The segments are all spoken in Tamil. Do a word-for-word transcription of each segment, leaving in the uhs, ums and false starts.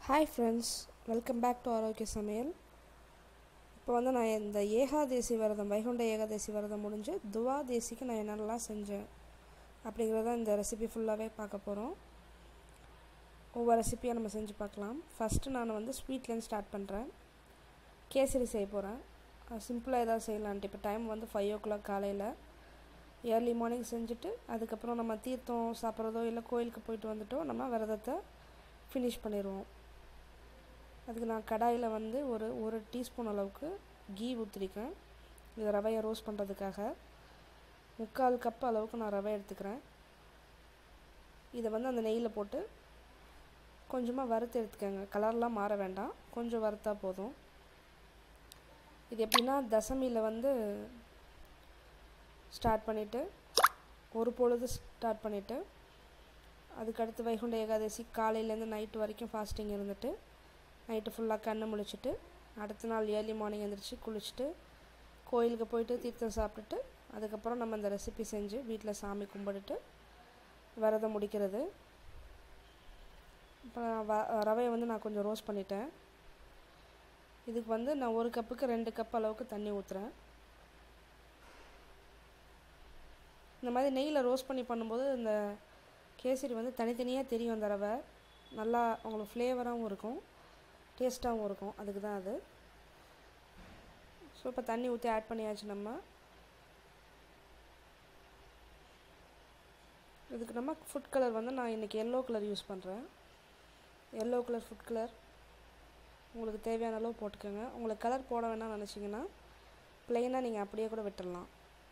Hi friends, welcome back to ஆரோக்கிய சமையல். இப்போ வந்து நான் இந்த ஏகாதேசி விரதம் வைகுண்ட ஏகாதேசி விரதம் முடிஞ்சு துவாதேசிக்கு நான் என்னென்னலாம் செஞ்சேன் அப்படிங்கிறத இந்த ரெசிபி ஃபுல்லாகவே பார்க்க போகிறோம். ஒவ்வொரு ரெசிபியாக நம்ம செஞ்சு பார்க்கலாம். ஃபஸ்ட்டு நான் வந்து ஸ்வீட்லேருந்து ஸ்டார்ட் பண்ணுறேன். கேசரி செய்ய போகிறேன். சிம்பிளாக ஏதாவது செய்யலான்ட்டு. இப்போ டைம் வந்து ஃபைவ் ஓ கிளாக் காலையில் ஏர்லி மார்னிங் செஞ்சுட்டு அதுக்கப்புறம் நம்ம தீர்த்தம் சாப்பிட்றதோ இல்லை கோயிலுக்கு போயிட்டு வந்துட்டோ நம்ம விரதத்தை ஃபினிஷ் பண்ணிடுவோம். அதுக்கு நான் கடாயில் வந்து ஒரு ஒரு டீஸ்பூன் அளவுக்கு கீ ஊற்றிருக்கேன். இது ரவையை ரோஸ்ட் பண்ணுறதுக்காக முக்கால் கப் அளவுக்கு நான் ரவை எடுத்துக்கிறேன். இதை வந்து அந்த நெய்யில் போட்டு கொஞ்சமாக வறுத்து எடுத்துக்கோங்க. கலர்லாம் மாற வேண்டாம், கொஞ்சம் வறுத்தா போதும். இது எப்படின்னா தசமியில் வந்து ஸ்டார்ட் பண்ணிவிட்டு ஒரு பொழுது ஸ்டார்ட் பண்ணிவிட்டு அதுக்கடுத்து வைகுண்ட ஏகாதசி காலையிலேருந்து நைட்டு வரைக்கும் ஃபாஸ்டிங் இருந்துட்டு நைட்டு ஃபுல்லாக கண்ணை முழிச்சிட்டு அடுத்த நாள் ஏர்லி மார்னிங் எழுந்திரிச்சு குளிச்சுட்டு கோயிலுக்கு போயிட்டு தீர்த்தம் சாப்பிட்டுட்டு அதுக்கப்புறம் நம்ம இந்த ரெசிபி செஞ்சு வீட்டில் சாமி கும்பிட்டுட்டு விரதம் முடிக்கிறது. இப்போ வ ரவையை வந்து நான் கொஞ்சம் ரோஸ்ட் பண்ணிட்டேன். இதுக்கு வந்து நான் ஒரு கப்புக்கு ரெண்டு கப் அளவுக்கு தண்ணி ஊற்றுறேன். இந்த மாதிரி நெய்யில் ரோஸ்ட் பண்ணி பண்ணும்போது இந்த கேசரி வந்து தனித்தனியாக தெரியும். அந்த ரவை நல்லா உங்களுக்கு ஃப்ளேவராகவும் இருக்கும், டேஸ்ட்டாகவும் இருக்கும். அதுக்கு தான் அது. ஸோ இப்போ தண்ணி ஊற்றி ஆட் பண்ணியாச்சு. நம்ம இதுக்கு நம்ம ஃபுட் கலர் வந்து நான் இன்றைக்கி எல்லோ கலர் யூஸ் பண்ணுறேன். எல்லோ கலர் ஃபுட் கலர் உங்களுக்கு தேவையான அளவு போட்டுக்கோங்க. உங்களுக்கு கலர் போட வேணாம்னு நினச்சிங்கன்னா ப்ளெயினாக நீங்கள் அப்படியே கூட விட்டுடலாம்.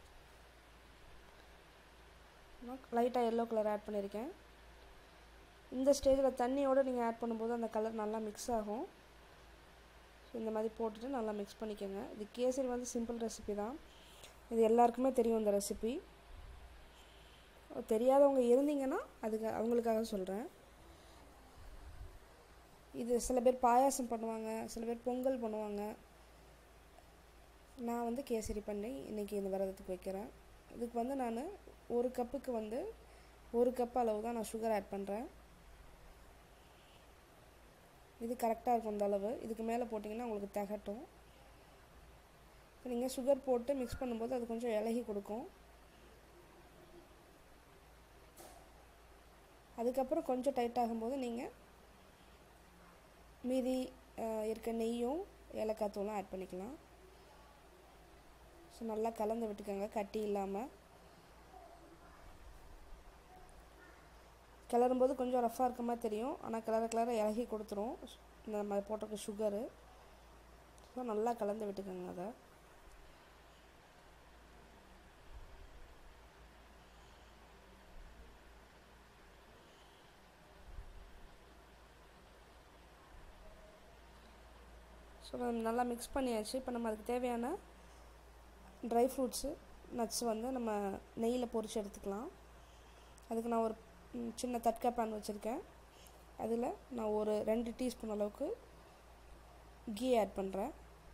லைட்டாக எல்லோ கலர் ஆட் பண்ணியிருக்கேன். இந்த ஸ்டேஜில் தண்ணியோடு நீங்கள் ஆட் பண்ணும்போது அந்த கலர் நல்லா மிக்ஸ் ஆகும். ஸோ இந்த மாதிரி போட்டுட்டு நல்லா மிக்ஸ் பண்ணிக்கோங்க. இது கேசரி வந்து சிம்பிள் ரெசிபி தான். இது எல்லாருக்குமே தெரியும் இந்த ரெசிபி. தெரியாதவங்க இருந்தீங்கன்னா அதுக்கு அவங்களுக்காக சொல்கிறேன். இது சில பேர் பாயாசம் பண்ணுவாங்க, சில பேர் பொங்கல் பண்ணுவாங்க. நான் வந்து கேசரி பண்ணி இன்றைக்கி இந்த விரதத்துக்கு வைக்கிறேன். இதுக்கு வந்து நான் ஒரு கப்புக்கு வந்து ஒரு கப் அளவு தான் நான் சுகர் ஆட் பண்ணுறேன். இது கரெக்டாக இருக்கும் இந்த அளவு. இதுக்கு மேலே போட்டிங்கன்னா உங்களுக்கு திகட்டும். இப்போ நீங்கள் சுகர் போட்டு மிக்ஸ் பண்ணும்போது அது கொஞ்சம் இலகி கொடுக்கும். அதுக்கப்புறம் கொஞ்சம் டைட் ஆகும்போது நீங்கள் மீதி இருக்க நெய்யும் ஏலக்காய் தூளும் ஆட் பண்ணிக்கலாம். ஸோ நல்லா கலந்து விட்டுக்கோங்க, கட்டி இல்லாமல். கிளறும்போது கொஞ்சம் ரஃப்பாக இருக்க மாதிரி தெரியும், ஆனால் கிளற கிளற இலகி கொடுத்துரும் இந்த நம்ம போட்டிருக்க சுகரு. ஸோ நல்லா கலந்து விட்டுக்கோங்க அதை. ஸோ நல்லா மிக்ஸ் பண்ணியாச்சு. இப்போ நம்ம அதுக்கு தேவையான ட்ரை ஃப்ரூட்ஸு நட்ஸ் வந்து நம்ம நெய்யில் பொரித்து எடுத்துக்கலாம். அதுக்கு நான் ஒரு சின்ன தட்கா பேன் வச்சுருக்கேன். அதில் நான் ஒரு ரெண்டு டீஸ்பூன் அளவுக்கு கீ ஆட் பண்ணுறேன்.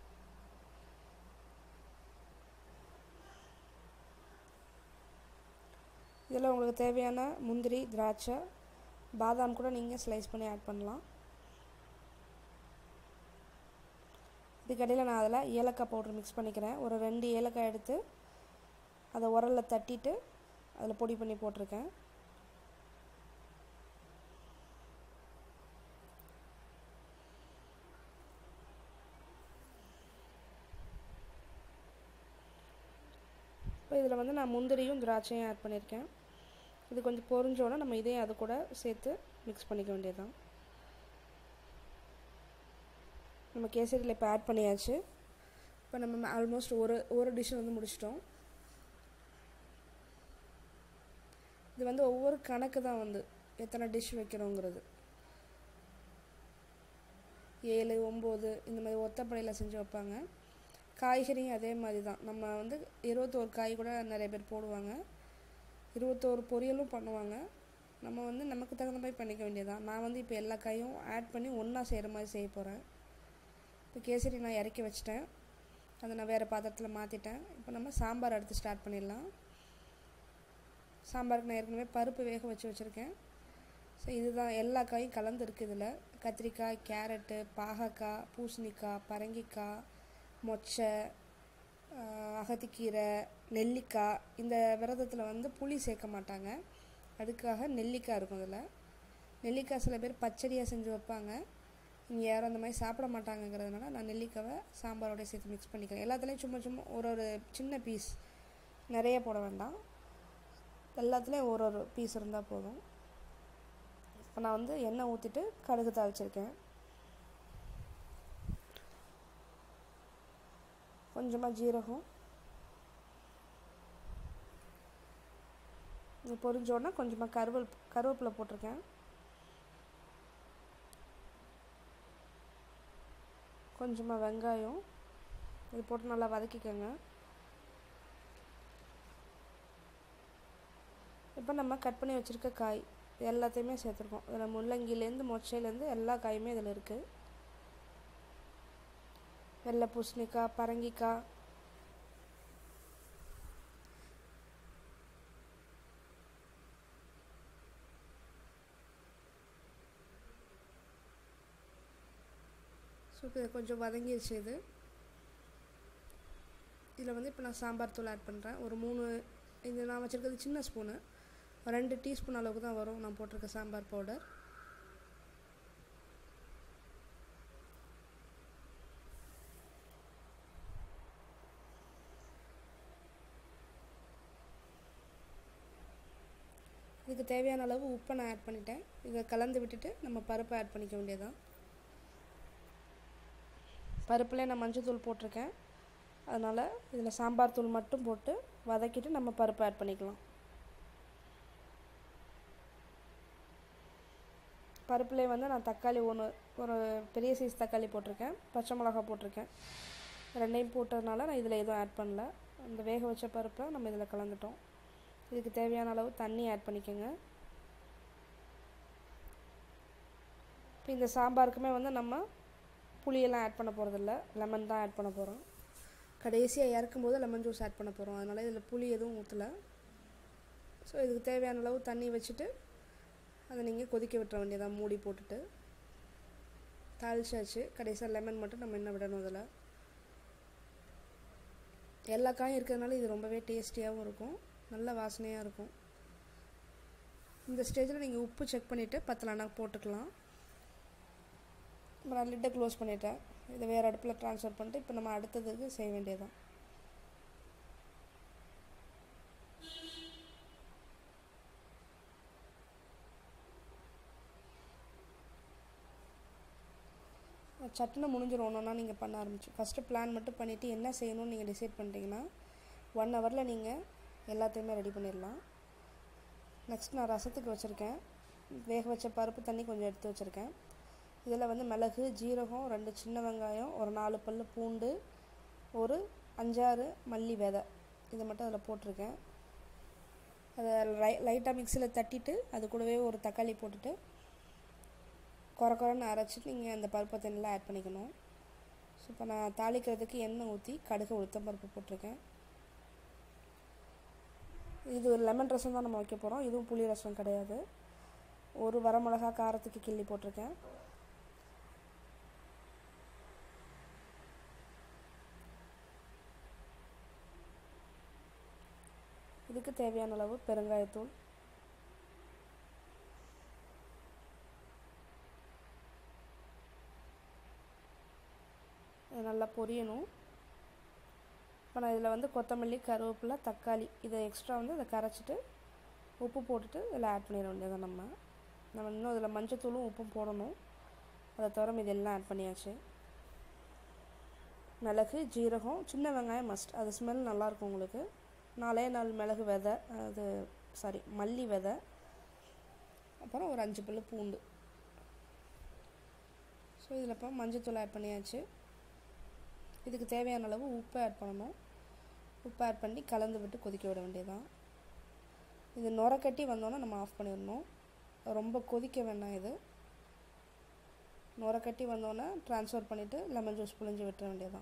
இதில் உங்களுக்கு தேவையான முந்திரி, திராட்சை, பாதாம் கூட நீங்கள் ஸ்லைஸ் பண்ணி ஆட் பண்ணலாம். இதுக்கடையில் நான் அதில் ஏலக்காய் பவுடர் மிக்ஸ் பண்ணிக்கிறேன். ஒரு ரெண்டு ஏலக்காய் எடுத்து அதை உரலில் தட்டிட்டு அதில் பொடி பண்ணி போட்டிருக்கேன். இப்போ இதில் வந்து நான் முந்திரியும் திராட்சையும் ஆட் பண்ணியிருக்கேன். இது கொஞ்சம் பொரிஞ்சோன்னா நம்ம இதையும் அது கூட சேர்த்து மிக்ஸ் பண்ணிக்க வேண்டியதுதான். நம்ம கேசரியில் இப்போ ஆட் பண்ணியாச்சு. இப்போ நம்ம ஆல்மோஸ்ட் ஒரு ஒரு டிஷ் வந்து முடிச்சிட்டோம். இது வந்து ஒவ்வொரு கணக்கு தான் வந்து எத்தனை டிஷ் வைக்கிறோங்கிறது. ஏழு ஒம்பது இந்த மாதிரி ஒத்தப்படையில் செஞ்சு வைப்பாங்க. காய்கறியும் அதே மாதிரி தான். நம்ம வந்து இருபத்தோரு காய் கூட நிறைய பேர் போடுவாங்க, இருபத்தோரு பொரியலும் பண்ணுவாங்க. நம்ம வந்து நமக்கு தகுந்த மாதிரி பண்ணிக்க வேண்டியதான். நான் வந்து இப்போ எல்லா காயும் ஆட் பண்ணி ஒன்றா செய்கிற மாதிரி செய்ய போகிறேன். இப்போ கேசரி நான் இறக்கி வச்சிட்டேன், அதை நான் வேறு பாத்திரத்தில் மாற்றிட்டேன். இப்போ நம்ம சாம்பார் அடுத்து ஸ்டார்ட் பண்ணிடலாம். சாம்பாருக்கு நான் ஏற்கனவே பருப்பு வேக வச்சு வச்சுருக்கேன். ஸோ இதுதான் எல்லா காயும் கலந்துருக்கு. இதில் கத்திரிக்காய், கேரட்டு, பாகக்காய், பூசணிக்காய், பரங்கிக்காய், மொச்சை, அகத்திக்கீரை, நெல்லிக்காய். இந்த விரதத்தில் வந்து புளி சேர்க்க மாட்டாங்க, அதுக்காக நெல்லிக்காய் இருக்கும். இதில் நெல்லிக்காய் சில பேர் பச்சடியாக செஞ்சு வைப்பாங்க, இங்கே யாரும் அந்த மாதிரி சாப்பிட மாட்டாங்கங்கிறதுனால நான் நெல்லிக்காவை சாம்பாரோட சேர்த்து மிக்ஸ் பண்ணிக்கிறேன். எல்லாத்துலேயும் சும்மா சும்மா ஒரு ஒரு சின்ன பீஸ், நிறைய போட வேண்டாம், எல்லாத்துலேயும் ஒரு ஒரு பீஸ் இருந்தால் போதும். இப்போ நான் வந்து எண்ணெய் ஊற்றிட்டு கடுகு தாளிச்சிருக்கேன். கொஞ்சமாக ஜீரகம், இது பொரிஞ்சோடனே கொஞ்சமாக கருவேல் கருவேப்பிலை போட்டிருக்கேன். கொஞ்சமாக வெங்காயம், இது போட்டு நல்லா வதக்கிக்கோங்க. இப்போ நம்ம கட் பண்ணி வச்சுருக்க காய் எல்லாத்தையுமே சேர்த்துருக்கோம். இதில் முள்ளங்கிலேருந்து மொச்சையிலேருந்து எல்லா காயுமே இதில் இருக்குது. வெள்ளை பூசணிக்காய், பரங்கிக்காய், ஸோ இப்போ கொஞ்சம் வதங்கிடுச்சு. இது இதில் வந்து இப்போ நான் சாம்பார் தூள் ஆட் பண்ணுறேன். ஒரு மூணு, இது நான் வச்சுருக்கிறது சின்ன ஸ்பூனு, ரெண்டு டீஸ்பூன் அளவுக்கு தான் வரும் நான் போட்டிருக்க சாம்பார் பவுடர். இதுக்கு தேவையான அளவு உப்பை நான் ஆட் பண்ணிட்டேன். இதை கலந்து விட்டுட்டு நம்ம பருப்பை ஆட் பண்ணிக்க வேண்டியதான். பருப்புலேயே நான் மஞ்சள் தூள் போட்டிருக்கேன், அதனால் இதில் சாம்பார் தூள் மட்டும் போட்டு வதக்கிட்டு நம்ம பருப்பை ஆட் பண்ணிக்கலாம். பருப்புலேயே வந்து நான் தக்காளி ஒன்று, ஒரு பெரிய சைஸ் தக்காளி போட்டிருக்கேன், பச்சை மிளகா போட்டிருக்கேன். ரெண்டையும் போட்டதுனால நான் இதில் எதுவும் ஆட் பண்ணல. இந்த வேக வச்ச பருப்பை நம்ம இதில் கலந்துட்டோம். இதுக்கு தேவையான அளவு தண்ணி ஆட் பண்ணிக்கோங்க. இப்போ இந்த சாம்பாருக்குமே வந்து நம்ம புளியெல்லாம் ஆட் பண்ண போகிறதில்ல, லெமன் தான் ஆட் பண்ண போகிறோம். கடைசியாக இறக்கும்போது லெமன் ஜூஸ் ஆட் பண்ண போகிறோம், அதனால் இதில் புளி எதுவும் ஊற்றலை. ஸோ இதுக்கு தேவையான அளவு தண்ணி வச்சுட்டு அதை நீங்கள் கொதிக்க விட்டுற வேண்டியதான், மூடி போட்டுட்டு. தாளிச்சாச்சு, கடைசியாக லெமன் மட்டும் நம்ம என்ன விடணும். அதில் எல்லா காயும் இருக்கிறதுனால இது ரொம்பவே டேஸ்டியாகவும் இருக்கும், நல்ல வாசனையாக இருக்கும். இந்த ஸ்டேஜில் நீங்கள் உப்பு செக் பண்ணிவிட்டு பத்தலைனா போட்டுக்கலாம். இப்போ நான் லிட்டை க்ளோஸ் பண்ணிவிட்டேன். இதை வேறு அடுப்பில் ட்ரான்ஸ்ஃபர் பண்ணிட்டு இப்போ நம்ம அடுத்ததுக்கு செய்ய வேண்டியதான். சட்டுன்னு முடிஞ்சிடும் ஒன்றா நீங்கள் பண்ண ஆரம்பிச்சு. ஃபஸ்ட்டு பிளான் மட்டும் பண்ணிவிட்டு என்ன செய்யணும்னு நீங்கள் டிசைட் பண்ணிட்டீங்கன்னா ஒன் ஹவரில் நீங்கள் எல்லாத்தையுமே ரெடி பண்ணிடலாம். நெக்ஸ்ட் நான் ரசத்துக்கு வச்சுருக்கேன். வேக வச்ச பருப்பு தண்ணி கொஞ்சம் எடுத்து வச்சுருக்கேன். இதில் வந்து மிளகு, ஜீரகம், ரெண்டு சின்ன வெங்காயம், ஒரு நாலு பல் பூண்டு, ஒரு அஞ்சாறு மல்லி விதை, இதை மட்டும் அதில் போட்டிருக்கேன். அதை லை லைட்டாக மிக்சியில் தட்டிட்டு அது கூடவே ஒரு தக்காளி போட்டுட்டு குறை குறைன்னு அரைச்சிட்டு நீங்கள் அந்த பருப்பை தண்ணியில் ஆட் பண்ணிக்கணும். ஸோ இப்போ நான் தாளிக்கிறதுக்கு எண்ணெய் ஊற்றி கடுகு உளுத்தம் பருப்பு போட்டிருக்கேன். இது ஒரு லெமன் ரசம் தான் நம்ம வைக்க போகிறோம், இதுவும் புளி ரசம் கிடையாது. ஒரு வரமிளகா காரத்துக்கு கிள்ளி போட்டிருக்கேன். இதுக்கு தேவையான அளவு பெருங்காயத்தூள், நல்லா பொரியணும். இப்போ நான் இதில் வந்து கொத்தமல்லி, கருவேப்பிலை, தக்காளி இதை எக்ஸ்ட்ரா வந்து இதை கரைச்சிட்டு உப்பு போட்டுட்டு இதில் ஆட் பண்ணிட வேண்டியதான். நம்ம நம்ம இன்னும் இதில் மஞ்சத்தூளும் உப்பும் போடணும், அதை தவிர இது எல்லாம் ஆட் பண்ணியாச்சு. மிளகு, ஜீரகம், சின்ன வெங்காயம் மஸ்ட், அது ஸ்மெல் நல்லாயிருக்கும் உங்களுக்கு. நாலே நாலு மிளகு விதை, அது சாரி மல்லி விதை, அப்புறம் ஒரு அஞ்சு பல் பூண்டு. ஸோ இதில் இப்போ மஞ்சத்தூள் ஆட் பண்ணியாச்சு. இதுக்கு தேவையான அளவு உப்பு ஆட் பண்ணணும். உப்பு ஆட் பண்ணி கலந்து விட்டு கொதிக்க விட வேண்டியதான். இது நுர கட்டி வந்தோன்னா நம்ம ஆஃப் பண்ணிடணும், ரொம்ப கொதிக்க வேண்டாம். இது நுர கட்டி வந்தோன்னே ட்ரான்ஸ்ஃபர் பண்ணிவிட்டு லெமன் ஜூஸ் புழிஞ்சு விட்டுற வேண்டியதான்.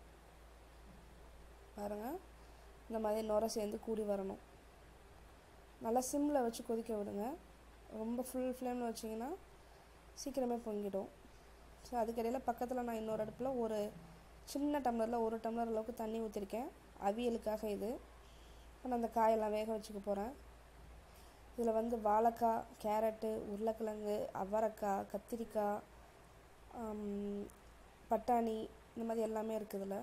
பாருங்கள், இந்த மாதிரி நுர சேர்ந்து கூடி வரணும். நல்லா சிம்மில் வச்சு கொதிக்க விடுங்க. ரொம்ப ஃபுல் ஃப்ளேமில் வச்சிங்கன்னா சீக்கிரமே பொங்கிடும். ஸோ அதுக்கிடையில் பக்கத்தில் நான் இன்னொரு அடுப்பில் ஒரு சின்ன டம்ளரில் ஒரு டம்ளர் அளவுக்கு தண்ணி ஊற்றிருக்கேன், அவியலுக்காக. இது இப்போ நான் அந்த காயெல்லாம் வேக வச்சுக்க போகிறேன். இதில் வந்து வாழைக்காய், கேரட்டு, உருளைக்கிழங்கு, அவரைக்காய், கத்திரிக்காய், பட்டாணி, இந்த மாதிரி எல்லாமே இருக்குது இதில்.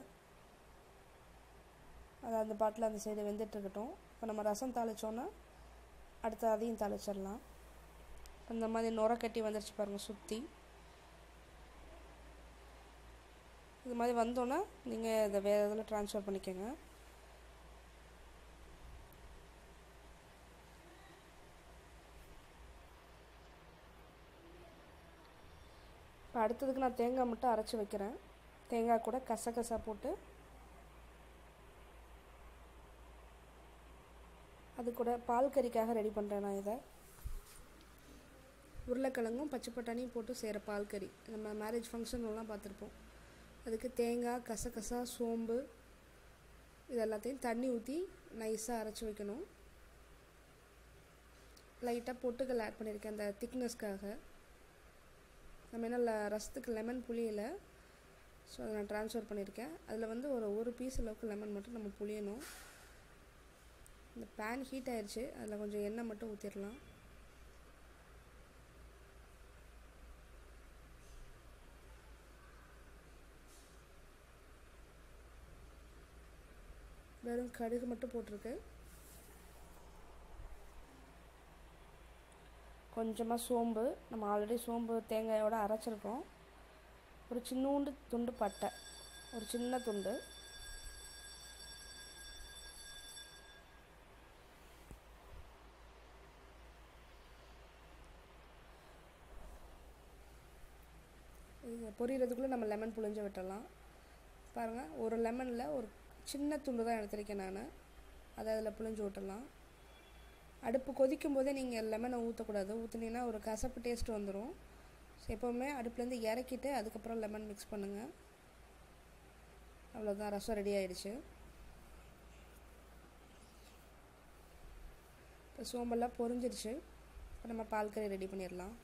அது அந்த பாட்டில் அந்த சைடு வெந்துட்டுருக்கட்டும். இப்போ நம்ம ரசம் தாளித்தோன்னா அடுத்து அதையும் தாளிச்சிடலாம். அந்த மாதிரி நுரை கட்டி வந்துடுச்சு பாருங்கள் சுற்றி. இது மாதிரி வந்தோன்னா நீங்கள் இதை வேறு இதில் ட்ரான்ஸ்ஃபர் பண்ணிக்கோங்க. இப்போ அடுத்ததுக்கு நான் தேங்காய் மட்டும் அரைச்சி வைக்கிறேன். தேங்காய் கூட கசகசா போட்டு அது கூட பால் கறிக்காக ரெடி பண்ணுறேன் நான் இதை. உருளைக்கிழங்கும் பச்சை பட்டாணியும் போட்டு செய்கிற பால் கறி நம்ம மேரேஜ் ஃபங்க்ஷன்லாம் பார்த்துருப்போம். அதுக்கு தேங்காய், கசகசா, சோம்பு இது எல்லாத்தையும் தண்ணி ஊற்றி நைஸாக அரைச்சி வைக்கணும். லைட்டாக பொட்டுக்கல் ஆட் பண்ணியிருக்கேன் அந்த திக்னஸ்க்காக. நம்ம என்ன ரசத்துக்கு லெமன் புளியலை, ஸோ அதை நான் ட்ரான்ஸ்ஃபர் பண்ணியிருக்கேன். அதில் வந்து ஒரு ஒரு பீஸ் அளவுக்கு லெமன் மட்டும் நம்ம புளியணும். இந்த பேன் ஹீட் ஆயிடுச்சு, அதில் கொஞ்சம் எண்ணெய் மட்டும் ஊற்றிடலாம். வெறும் கடுகு மட்டும் போட்டிருக்கு. கொஞ்சமாக சோம்பு, நம்ம ஆல்ரெடி சோம்பு தேங்காயோடு அரைச்சிருக்கோம். ஒரு சின்னூண்டு துண்டு பட்டை, ஒரு சின்ன துண்டு. இது பொரியறதுக்குள்ளே நம்ம லெமன் புழிஞ்சு விட்டுடலாம். பாருங்கள், ஒரு லெமனில் ஒரு சின்ன துண்டு தான் எடுத்திருக்கேன் நான். அதை அதில் புழிஞ்சு விட்டுடலாம். அடுப்பு கொதிக்கும் போதே நீங்கள் லெமனை ஊற்றக்கூடாது. ஊற்றுனீங்கன்னா ஒரு கசப்பு டேஸ்ட் வந்துடும். ஸோ எப்போவுமே அடுப்புலேருந்து இறக்கிட்டு அதுக்கப்புறம் லெமன் மிக்ஸ் பண்ணுங்கள். அவ்வளோதான், ரசம் ரெடி ஆகிடுச்சு. இப்போ சோம்பெல்லாம் பொரிஞ்சிடுச்சு. இப்போ நம்ம பால் கறி ரெடி பண்ணிடலாம்.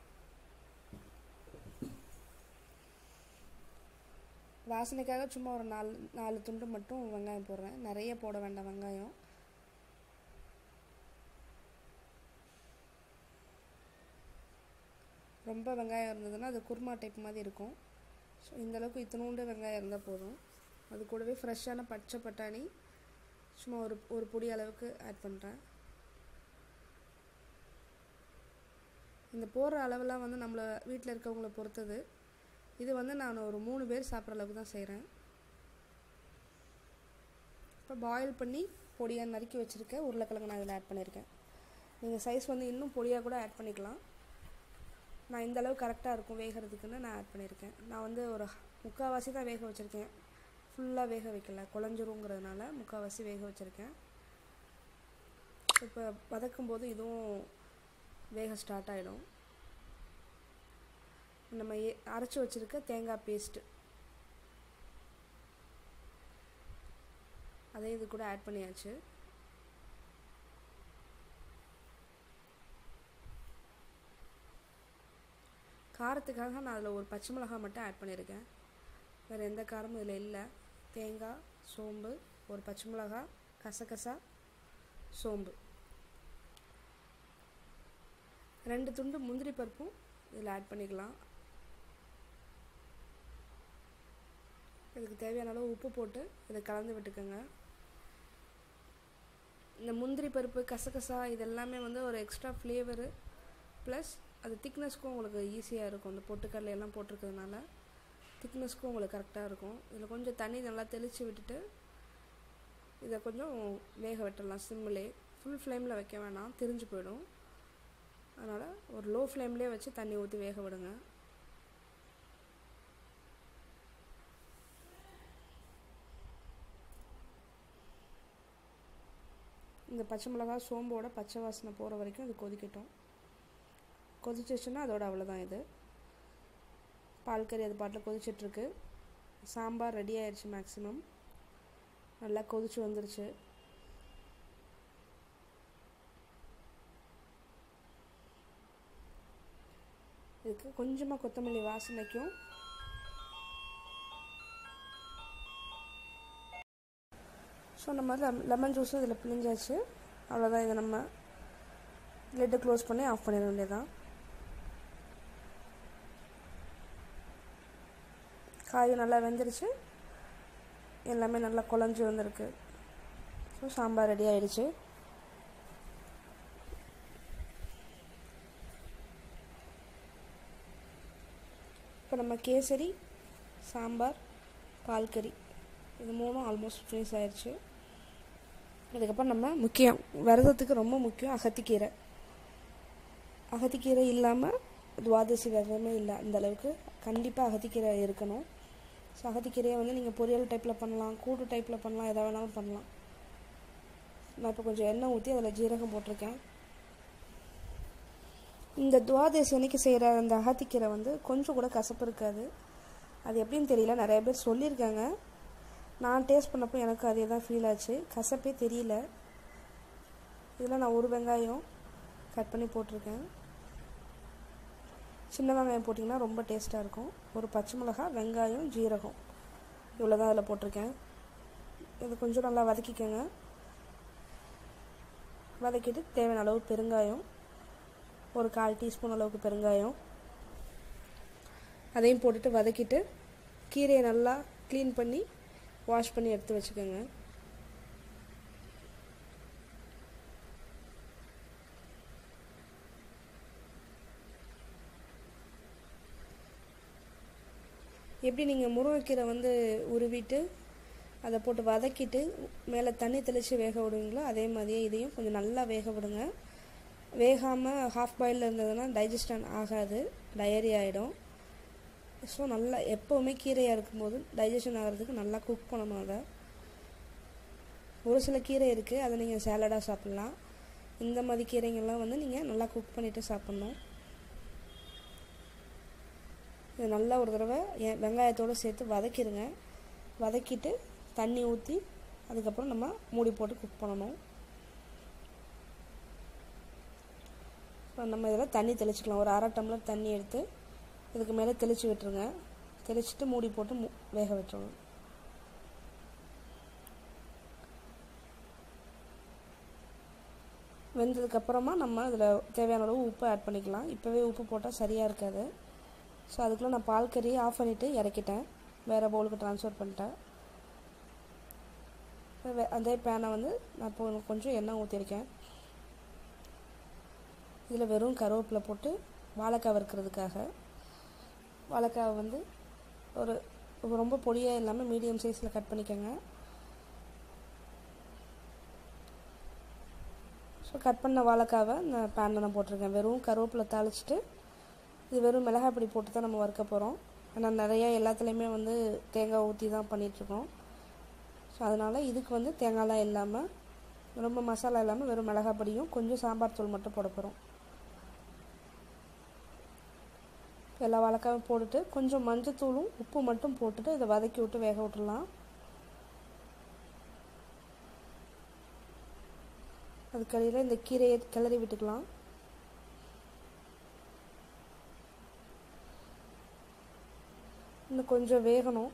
வாசனைக்காக சும்மா ஒரு நாலு நாலு துண்டு மட்டும் வெங்காயம் போடுறேன். நிறைய போட வேண்டாம் வெங்காயம். ரொம்ப வெங்காயம் இருந்ததுன்னா அது குருமா டைப் மாதிரி இருக்கும். ஸோ இந்தளவுக்கு இத்தினூண்டு வெங்காயம் இருந்தால் போதும். அது கூடவே ஃப்ரெஷ்ஷான பச்சை பட்டாணி சும்மா ஒரு ஒரு பொடி அளவுக்கு ஆட் பண்ணுறேன். இந்த போடுற அளவெல்லாம் வந்து நம்மளை வீட்டில் இருக்கவங்கள பொறுத்தது. இது வந்து நான் ஒரு மூணு பேர் சாப்பிட்ற அளவுக்கு தான் செய்கிறேன். இப்போ பாயில் பண்ணி பொடியாக நறுக்கி வச்சுருக்கேன் உருளைக்கிழங்கு நான் இதில் ஆட் பண்ணியிருக்கேன். நீங்கள் சைஸ் வந்து இன்னும் பொடியாக கூட ஆட் பண்ணிக்கலாம். நான் இந்த அளவு கரெக்டாக இருக்கும் வேகிறதுக்குன்னு நான் ஆட் பண்ணியிருக்கேன். நான் வந்து ஒரு முக்கால்வாசி தான் வேக வச்சுருக்கேன், ஃபுல்லாக வேக வைக்கல, குழஞ்சிருங்கிறதுனால முக்கால்வாசி வேக வச்சுருக்கேன். இப்போ வதக்கும்போது இதுவும் வேக ஸ்டார்ட் ஆகிடும். நம்ம அரைச்சி வச்சுருக்க தேங்காய் பேஸ்ட்டு அதே இது கூட ஆட் பண்ணியாச்சு. காரத்துக்காக நான் அதில் ஒரு பச்சை மிளகாய் மட்டும் ஆட் பண்ணியிருக்கேன். வேறு எந்த காரமும் இதில் இல்லை. தேங்காய், சோம்பு, ஒரு பச்சை மிளகாய், கசகசா, சோம்பு, ரெண்டு துண்டு முந்திரி பருப்பும் இதில் ஆட் பண்ணிக்கலாம். இதுக்கு தேவையான அளவு உப்பு போட்டு இதை கலந்து விட்டுக்கோங்க. இந்த முந்திரி பருப்பு, கசகசா இதெல்லாமே வந்து ஒரு எக்ஸ்ட்ரா ஃப்ளேவரு ப்ளஸ் அது திக்னஸ்க்கும் உங்களுக்கு ஈஸியாக இருக்கும். இந்த பொட்டுக்கடலை எல்லாம் போட்டிருக்கிறதுனால திக்னஸ்க்கும் உங்களுக்கு கரெக்டாக இருக்கும். இதில் கொஞ்சம் தண்ணி நல்லா தெளித்து விட்டுட்டு இதை கொஞ்சம் வேக விட்டுடலாம் சிம்மிலே. ஃபுல் ஃப்ளேமில் வைக்க வேணாம், திரிஞ்சு போயிடும். அதனால் ஒரு லோ ஃப்ளேம்லேயே வச்சு தண்ணி ஊற்றி வேக விடுங்க. இந்த பச்சை மிளகாய் சோம்போட பச்சை வாசனை போகிற வரைக்கும் இது கொதிக்கட்டும். கொதிச்சிச்சுன்னா அதோட அவ்வளோதான். இது பால் கறி அது பாட்டில் கொதிச்சிட்ருக்கு. சாம்பார் ரெடி ஆயிடுச்சு. மேக்ஸிமம் நல்லா கொதிச்சு வந்துருச்சு. இதுக்கு கொஞ்சமாக கொத்தமல்லி வாசனைக்கும் ஸோ நம்ம லெமன் ஜூஸும் இதில் பிழிஞ்சாச்சு. அவ்வளோதான். இதை நம்ம லிட்டை க்ளோஸ் பண்ணி ஆஃப் பண்ணிட வேண்டியதான். காயும் நல்லா வெந்துருச்சு, எல்லாமே நல்லா குழஞ்சி வந்திருக்கு. ஸோ சாம்பார் ரெடி ஆகிடுச்சு. இப்போ நம்ம கேசரி, சாம்பார், பால்கறி இது மூணும் ஆல்மோஸ்ட் ஃபினிஷ் ஆயிடுச்சு. இதுக்கப்புறம் நம்ம முக்கியம், விரதத்துக்கு ரொம்ப முக்கியம் அகத்திக்கீரை. அகத்திக்கீரை இல்லாமல் துவாதசி விரதமே இல்லை. அந்தளவுக்கு கண்டிப்பாக அகத்திக்கீரை இருக்கணும். ஸோ அகத்திக்கீரையை வந்து நீங்கள் பொரியல் டைப்பில் பண்ணலாம், கூட்டு டைப்பில் பண்ணலாம், எதை வேணாலும் பண்ணலாம். நான் இப்போ கொஞ்சம் எண்ணெய் ஊற்றி அதில் ஜீரகம் போட்டிருக்கேன். இந்த துவாதசி அன்னைக்கு செய்கிற அந்த அகத்திக்கீரை வந்து கொஞ்சம் கூட கசப்பு இருக்காது. அது எப்படின்னு தெரியல, நிறைய பேர் சொல்லியிருக்காங்க. நான் டேஸ்ட் பண்ணப்போ எனக்கு அதே தான் ஃபீல் ஆச்சு, கசப்பே தெரியல. இதில் நான் ஒரு வெங்காயம் கட் பண்ணி போட்டிருக்கேன். சின்ன வெங்காயம் போட்டிங்கன்னா ரொம்ப டேஸ்ட்டாக இருக்கும். ஒரு பச்சை மிளகா, வெங்காயம், ஜீரகம் இவ்வளோ தான் அதில் போட்டிருக்கேன். இது கொஞ்சம் நல்லா வதக்கிக்கோங்க. வதக்கிட்டு தேவையான அளவு பெருங்காயம், ஒரு கால் டீஸ்பூன் அளவுக்கு பெருங்காயம் அதையும் போட்டுட்டு வதக்கிட்டு கீரையை நல்லா க்ளீன் பண்ணி வாஷ் பண்ணி எடுத்து வச்சுக்கோங்க. எப்படி நீங்கள் முருங்கைக்கீரை வந்து உருவிட்டு அதை போட்டு வதக்கிட்டு மேலே தண்ணி தெளித்து வேக விடுவீங்களோ அதே மாதிரியே இதையும் கொஞ்சம் நல்லா வேக விடுங்க. வேகாமல் ஹாஃப் பாயில் இருந்ததுன்னா டைஜஷன் ஆகாது, டயரி ஆகிடும். ஸோ நல்லா எப்போவுமே கீரையாக இருக்கும்போது டைஜஷன் ஆகிறதுக்கு நல்லா குக் பண்ணணும். அதை ஒரு சில கீரை இருக்குது, அதை நீங்கள் சேலடாக சாப்பிட்லாம். இந்த மாதிரி கீரைங்கள்லாம் வந்து நீங்கள் நல்லா குக் பண்ணிவிட்டு சாப்பிட்ணும். இது நல்லா ஒரு தடவை வெங்காயத்தோடு சேர்த்து வதக்கிடுங்க. வதக்கிட்டு தண்ணி ஊற்றி அதுக்கப்புறம் நம்ம மூடி போட்டு குக் பண்ணணும். இப்போ நம்ம இதில் தண்ணி தெளிச்சிக்கலாம். ஒரு அரை டம்ளர் தண்ணி எடுத்து இதுக்கு மேலே தெளித்து விட்டுருங்க. தெளிச்சுட்டு மூடி போட்டு மூ வேக விட்டுருங்க. வெந்ததுக்கப்புறமா நம்ம இதில் தேவையான அளவு உப்பு ஆட் பண்ணிக்கலாம். இப்போவே உப்பு போட்டால் சரியாக இருக்காது. ஸோ அதுக்குள்ளே நான் பால் கறியை ஆஃப் பண்ணிவிட்டு இறக்கிட்டேன், வேறு பவுலுக்கு ட்ரான்ஸ்ஃபர் பண்ணிட்டேன். அதே பேனை வந்து நான் இப்போ கொஞ்சம் எண்ணெய் ஊற்றிருக்கேன். இதில் வெறும் கருவேப்பிலை போட்டு வாழைக்காய் வறுக்கிறதுக்காக, வாழைக்காய் வந்து ஒரு ரொம்ப பொடியாக இல்லாமல் மீடியம் சைஸில் கட் பண்ணிக்கோங்க. ஸோ கட் பண்ண வாழைக்காவை நான் பேனில் நான் போட்டிருக்கேன். வெறும் கருவேப்பிலை தாளிச்சிட்டு இது வெறும் மிளகாய் பொடி போட்டு தான் நம்ம வறுக்க போகிறோம். ஆனால் நிறையா எல்லாத்துலேயுமே வந்து தேங்காய் ஊற்றி தான் பண்ணிகிட்ருக்கோம். ஸோ அதனால் இதுக்கு வந்து தேங்காய்லாம் இல்லாமல், ரொம்ப மசாலா இல்லாமல் வெறும் மிளகாய் பொடியும் கொஞ்சம் சாம்பார் தூள் மட்டும் போட போகிறோம். எல்லா வாழைக்காயும் போட்டுட்டு கொஞ்சம் மஞ்சத்தூளும் உப்பு மட்டும் போட்டுட்டு இதை வதக்கி விட்டு வேக விட்டுடலாம். அதுக்கடியில் இந்த கீரையை கிளறி விட்டுக்கலாம். இன்னும் கொஞ்சம் வேகணும்.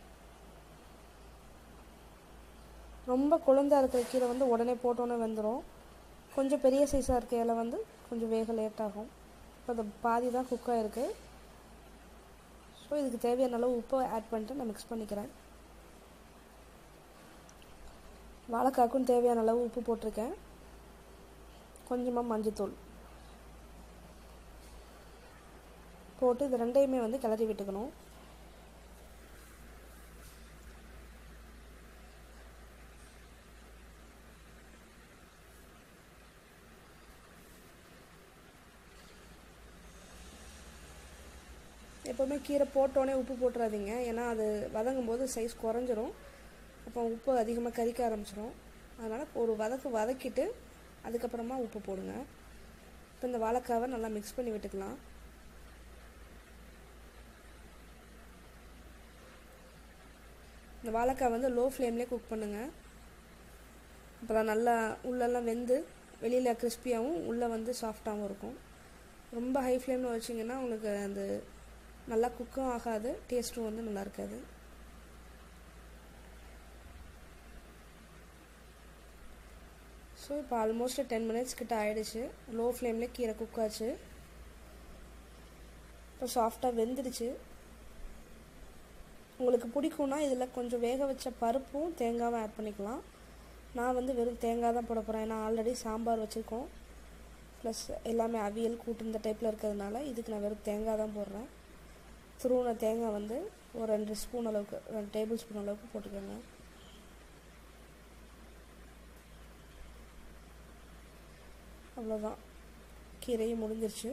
ரொம்ப கொழுந்தாக இருக்கிற கீரை வந்து உடனே போட்டோன்னே வெந்துடும். கொஞ்சம் பெரிய சைஸாக இருக்க இலை வந்து கொஞ்சம் வேக லேட் ஆகும். இப்போ அது பாதி தான் குக் ஆகிருக்கு. ஸோ இதுக்கு தேவையான அளவு உப்பை ஆட் பண்ணிட்டு நான் மிக்ஸ் பண்ணிக்கிறேன். வாழைக்காய்க்கும் தேவையான அளவு உப்பு போட்டிருக்கேன். கொஞ்சமாக மஞ்சத்தூள் போட்டு இது ரெண்டையுமே வந்து கிளறி விட்டுக்கணும். எப்போவுமே கீரை போட்டோன்னே உப்பு போட்டுறாதீங்க, ஏன்னா அது வதங்கும் போது சைஸ் குறைஞ்சிரும். அப்போ உப்பு அதிகமாக கரிக்க ஆரம்பிச்சிடும். அதனால் ஒரு வதக்கு வதக்கிட்டு அதுக்கப்புறமா உப்பு போடுங்க. இப்போ இந்த வாழைக்காவை நல்லா மிக்ஸ் பண்ணி விட்டுக்கலாம். இந்த வாழைக்காய் வந்து லோ ஃப்ளேம்லேயே குக் பண்ணுங்கள். அப்போ தான் நல்லா உள்ளெல்லாம் வெந்து வெளியில் கிறிஸ்பியாகவும் உள்ளே வந்து சாஃப்டாகவும் இருக்கும். ரொம்ப ஹை ஃப்ளேமில் வச்சிங்கன்னா உங்களுக்கு அது நல்லா குக்கும் ஆகாது, டேஸ்ட்டும் வந்து நல்லா இருக்காது. ஸோ இப்போ ஆல்மோஸ்ட் டென் மினிட்ஸ் கிட்ட ஆகிடுச்சு. லோ ஃப்ளேம்லேயே கீரை குக் ஆச்சு. இப்போ சாஃப்டாக வெந்துடுச்சு. உங்களுக்கு பிடிக்கும்னா இதில் கொஞ்சம் வேக வச்ச பருப்பும் தேங்காவும் ஆட் பண்ணிக்கலாம். நான் வந்து வெறும் தேங்காய் தான் போட போகிறேன். ஏன்னா ஆல்ரெடி சாம்பார் வச்சுருக்கோம், ப்ளஸ் எல்லாமே அவியல் கூட்டு இந்த டைப்பில் இருக்கிறதுனால இதுக்கு நான் வெறும் தேங்காய் தான் போடுறேன். துருவின தேங்காய் வந்து ஒரு ரெண்டு ஸ்பூன் அளவுக்கு, ரெண்டு டேபிள் ஸ்பூன் அளவுக்கு போட்டுக்கோங்க. அவ்வளோதான், கீரையும் முடிஞ்சிருச்சு.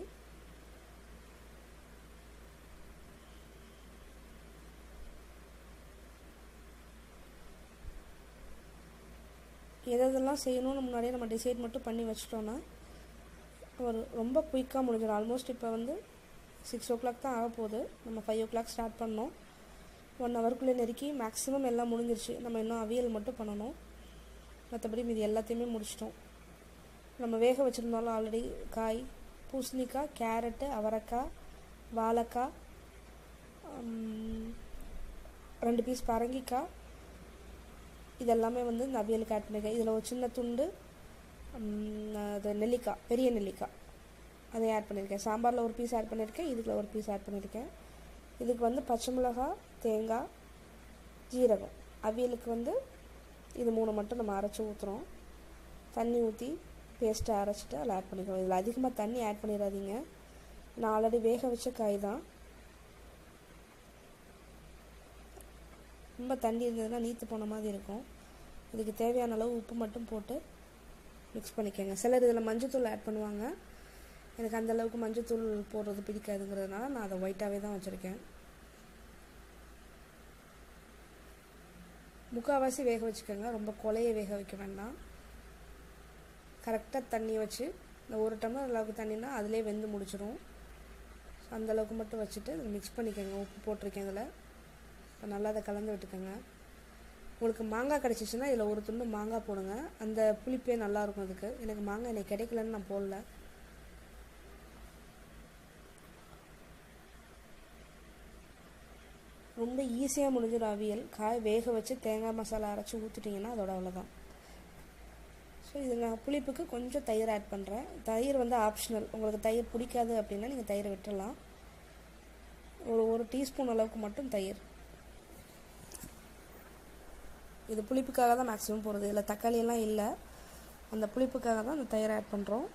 எதெல்லாம் செய்யணும்னு முன்னாடியே நம்ம டிசைட் மட்டும் பண்ணி வச்சிட்டோன்னா ஒரு ரொம்ப குயிக்காக முடிஞ்சிடும். ஆல்மோஸ்ட் இப்போ வந்து சிக்ஸ் ஓ கிளாக் தான் ஆக போகுது. நம்ம ஃபைவ் ஓ கிளாக் ஸ்டார்ட் பண்ணோம். ஒன் ஹவருக்குள்ளே நெருக்கி மேக்ஸிமம் எல்லாம் முடிஞ்சிருச்சு. நம்ம இன்னும் அவியல் மட்டும் பண்ணணும், மற்றபடி மீதி எல்லாத்தையுமே முடிச்சிட்டோம். நம்ம வேக வச்சுருந்தாலும் ஆல்ரெடி காய், பூசணிக்காய், கேரட்டு, அவரைக்காய், வாழைக்காய், ரெண்டு பீஸ் பரங்கிக்காய், இதெல்லாமே வந்து இந்த அவியலுக்கு ஆட் பண்ணியிருக்கேன். இதில் ஒரு சின்ன துண்டு அது நெல்லிக்காய், பெரிய நெல்லிக்காய், அதை ஆட் பண்ணியிருக்கேன். சாம்பாரில் ஒரு பீஸ் ஆட் பண்ணியிருக்கேன், இதுக்குள்ள ஒரு பீஸ் ஆட் பண்ணியிருக்கேன். இதுக்கு வந்து பச்சை மிளகாய், தேங்காய், ஜீரகம். அவியலுக்கு வந்து இது மூணு மட்டும் நம்ம அரைச்சி ஊற்றுறோம். தண்ணி ஊற்றி பேஸ்ட்டை அரைச்சிட்டு அதில் ஆட் பண்ணிக்கிறோம். இதில் அதிகமாக தண்ணி ஆட் பண்ணிடாதீங்க, நான் ஆல்ரெடி வேக வச்ச காய் தான். ரொம்ப தண்ணி இருந்ததுன்னா நீத்து போன மாதிரி இருக்கும். இதுக்கு தேவையான அளவு உப்பு மட்டும் போட்டு மிக்ஸ் பண்ணிக்கோங்க. சிலர் இதில் மஞ்சத்தூள் ஆட் பண்ணுவாங்க. எனக்கு அந்தளவுக்கு மஞ்சத்தூள் போடுறது பிடிக்காதுங்கிறதுனால நான் அதை ஒயிட்டாகவே தான் வச்சுருக்கேன். முக்கால்வாசி வேக வச்சுக்கோங்க, ரொம்ப கொலையை வேக வைக்க வேண்டாம். கரெக்டாக தண்ணி வச்சு, இந்த ஒரு டம்ளர் அளவுக்கு தண்ணினா அதிலே வெந்து முடிச்சிடும். அந்தளவுக்கு மட்டும் வச்சுட்டு மிக்ஸ் பண்ணிக்கோங்க. உப்பு போட்டிருக்கேன் இதில். இப்போ நல்லா அதை கலந்து விட்டுக்கோங்க. உங்களுக்கு மாங்காய் கிடச்சிச்சின்னா இதில் ஒரு துண்டு மாங்காய் போடுங்க, அந்த புளிப்பே நல்லாயிருக்கும் அதுக்கு. எனக்கு மாங்காய் எனக்கு கிடைக்கலன்னு நான் போடல. ரொம்ப ஈஸியாக முடிஞ்சிடும் அவியல். காய் வேக வச்சு தேங்காய் மசாலா அரைச்சி ஊற்றிட்டிங்கன்னா அதோட அவ்வளோதான். ஸோ இது நான் புளிப்புக்கு கொஞ்சம் தயிர் ஆட் பண்ணுறேன். தயிர் வந்து ஆப்ஷனல், உங்களுக்கு தயிர் பிடிக்காது அப்படின்னா நீங்கள் தயிரை விட்டுடலாம். ஒரு ஒரு டீஸ்பூன் அளவுக்கு மட்டும் தயிர். இது புளிப்புக்காக தான் மேக்ஸிமம் போடுறது, இதில் தக்காளியெல்லாம் இல்லை, அந்த புளிப்புக்காக தான் அந்த தயிர் ஆட் பண்ணுறோம்.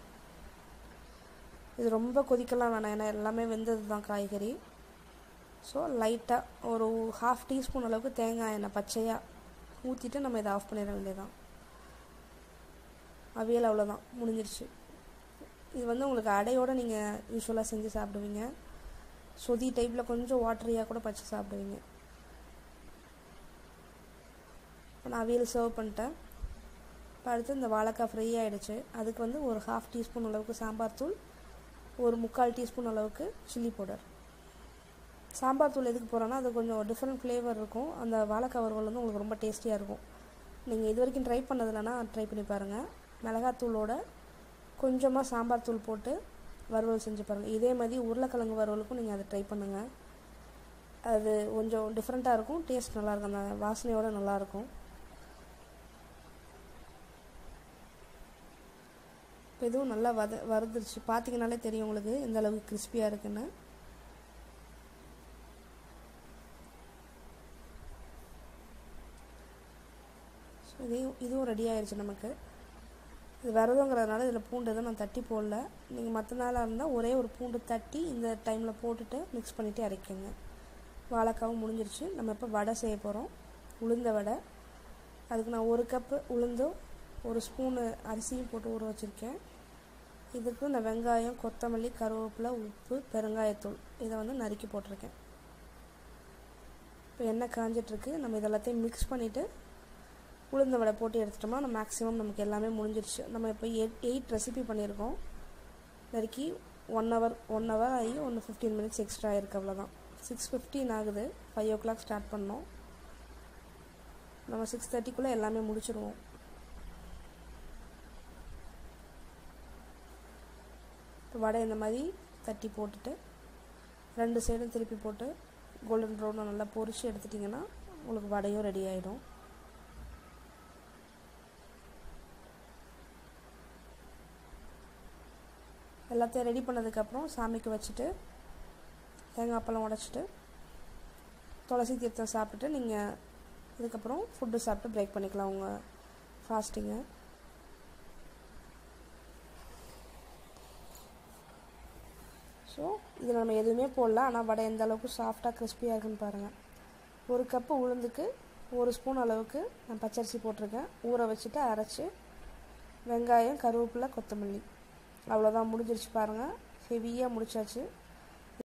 இது ரொம்ப கொதிக்கலாம் வேணாம், ஏன்னா எல்லாமே வெந்தது தான் காய்கறி. ஸோ லைட்டாக ஒரு ஹாஃப் டீஸ்பூன் அளவுக்கு தேங்காய் எண்ணெய் பச்சையாக ஊற்றிட்டு நம்ம இதை ஆஃப் பண்ணிட வேண்டியதான். அவியல் அவ்வளோதான், முடிஞ்சிருச்சு. இது வந்து உங்களுக்கு அடையோடு நீங்கள் யூஸ்வலாக செஞ்சு சாப்பிடுவீங்க. சொதி டைப்பில் கொஞ்சம் வாட்டரியாக கூட பச்சை சாப்பிடுவீங்க. நான் அவியல் சர்வ் பண்ணிட்டேன். இப்போ அடுத்து இந்த வாழைக்காய் ஃப்ரை ஆகிடுச்சு. அதுக்கு வந்து ஒரு ஹாஃப் டீஸ்பூன் அளவுக்கு சாம்பார் தூள், ஒரு முக்கால் டீஸ்பூன் அளவுக்கு சில்லி பவுடர். சாம்பார் தூள் எதுக்கு போகிறோன்னா அது கொஞ்சம் டிஃப்ரெண்ட் ஃப்ளேவர் இருக்கும். அந்த வாழைக்காய் வறுவல் வந்து உங்களுக்கு ரொம்ப டேஸ்டியாக இருக்கும். நீங்கள் இது வரைக்கும் ட்ரை பண்ணதில்லைன்னா ட்ரை பண்ணி பாருங்கள். மிளகாத்தூளோட கொஞ்சமாக சாம்பார் தூள் போட்டு வறுவல் செஞ்சு பாருங்கள். இதே மாதிரி உருளைக்கிழங்கு வறுவலுக்கும் நீங்கள் அதை ட்ரை பண்ணுங்கள். அது கொஞ்சம் டிஃப்ரெண்ட்டாக இருக்கும், டேஸ்ட் நல்லாயிருக்கும், அந்த வாசனையோடு நல்லாயிருக்கும். இப்போ இதுவும் நல்லா வத வறுந்துருச்சு. பார்த்தீங்கனாலே தெரியும் உங்களுக்கு எந்த அளவுக்கு கிறிஸ்பியாக இருக்குன்னு. ஸோ இதையும் இதுவும் ரெடி ஆயிடுச்சு நமக்கு. இது விரதங்கிறதுனால இதில் பூண்டு எதுவும் நான் தட்டி போடல. நீங்கள் மற்ற நாளாக இருந்தால் ஒரே ஒரு பூண்டு தட்டி இந்த டைமில் போட்டுட்டு மிக்ஸ் பண்ணிவிட்டு அரைக்கங்க. வாழைக்காவும் முடிஞ்சிருச்சு. நம்ம இப்போ வடை செய்ய போகிறோம், உளுந்த வடை. அதுக்கு நான் ஒரு கப்பு உளுந்தும் ஒரு ஸ்பூனு அரிசியும் போட்டு ஊற வச்சுருக்கேன். இதுக்கு நான் வெங்காயம், கொத்தமல்லி, கருவேப்பிலை, உப்பு, பெருங்காயத்தூள் இதை வந்து நறுக்கி போட்டிருக்கேன். இப்போ எண்ணெய் காஞ்சிட்ருக்கு. நம்ம இதெல்லாத்தையும் மிக்ஸ் பண்ணிவிட்டு உளுந்த வடை போட்டு எடுத்துட்டோம்னா நம்ம மேக்ஸிமம் நமக்கு எல்லாமே முடிஞ்சிருச்சு. நம்ம இப்போ எயிட் எயிட் ரெசிபி பண்ணியிருக்கோம். நறுக்கி ஒன் ஹவர் ஒன் ஹவர் ஆகி ஒன்று ஃபிஃப்டீன் மினிட்ஸ் எக்ஸ்ட்ரா ஆகிருக்கு, அவ்வளோதான். சிக்ஸ் ஃபிஃப்டீன் ஆகுது. ஃபைவ் ஓ கிளாக் ஸ்டார்ட் பண்ணோம். நம்ம சிக்ஸ் தேர்ட்டிக்குள்ளே எல்லாமே முடிச்சிடுவோம். இப்போ வடை இந்த மாதிரி தட்டி போட்டுட்டு ரெண்டு சைடும் திருப்பி போட்டு கோல்டன் ப்ரௌனில் நல்லா பொரிச்சு எடுத்துட்டிங்கன்னா உங்களுக்கு வடையும் ரெடி ஆகிடும். எல்லாத்தையும் ரெடி பண்ணதுக்கப்புறம் சாமிக்கு வச்சுட்டு தேங்காய் பழம் உடச்சிட்டு துளசி தீர்த்தம் சாப்பிட்டுட்டு நீங்கள் இதுக்கப்புறம் ஃபுட்டு சாப்பிட்டு பிரேக் பண்ணிக்கலாம் உங்கள் ஃபாஸ்டிங்கை. ஸோ இதில் நம்ம எதுவுமே போடல, ஆனால் வடை எந்த அளவுக்கு சாஃப்டாக கிறிஸ்பியாக இருக்குன்னு பாருங்கள். ஒரு கப்பு உளுந்துக்கு ஒரு ஸ்பூன் அளவுக்கு நான் பச்சரிசி போட்டிருக்கேன். ஊற வச்சுட்டு அரைச்சி வெங்காயம், கருவேப்பிலை, கொத்தமல்லி, அவ்வளோதான் முடிஞ்சிருச்சு பாருங்கள். ஹெவியாக முடிச்சாச்சு.